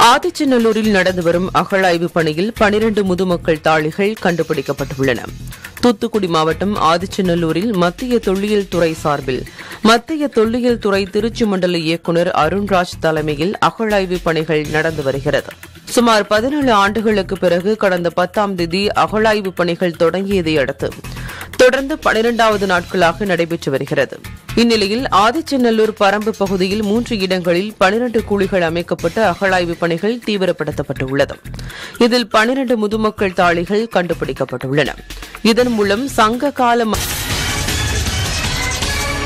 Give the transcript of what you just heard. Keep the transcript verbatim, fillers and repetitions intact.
ஆதிச்சநல்லூரில் நடந்து வரும் அகழாய்வு பணியில் பனிரண்டு முதுமக்கள் தாழிகள் கண்டுபிடிக்கப்பட்டுள்ளன. தூத்துக்குடி மாவட்டம் ஆதிச்சநல்லூரில் மத்திய தொல்லியல் துறை சார்பில் மத்திய தொல்லியல் துறை திருச்சி மண்டல இயக்குநர் அருண்ராஜ் தலைமையில் அகழாய்வு பணிகள் நடந்து வருகிறது. சுமார் பதினேழு ஆண்டுகளுக்கு பிறகு கடந்த பத்தாம் தேதி அகழாய்வு பணிகள் தொடங்கியதை அடுத்து தொடர்ந்து பனிரெண்டாவது நாட்களாக நடைபெற்று வருகிறது. இந்நிலையில் ஆதிச்சநல்லூர் பரம்பு பகுதியில் மூன்று இடங்களில் பனிரண்டு குழிகள் அமைக்கப்பட்டு அகழாய்வு பணிகள் தீவிரப்படுத்தப்பட்டுள்ளது. இதில் பனிரண்டு முதுமக்கள் தாழிகள் கண்டுபிடிக்கப்பட்டுள்ளன. இதன் மூலம் சங்க கால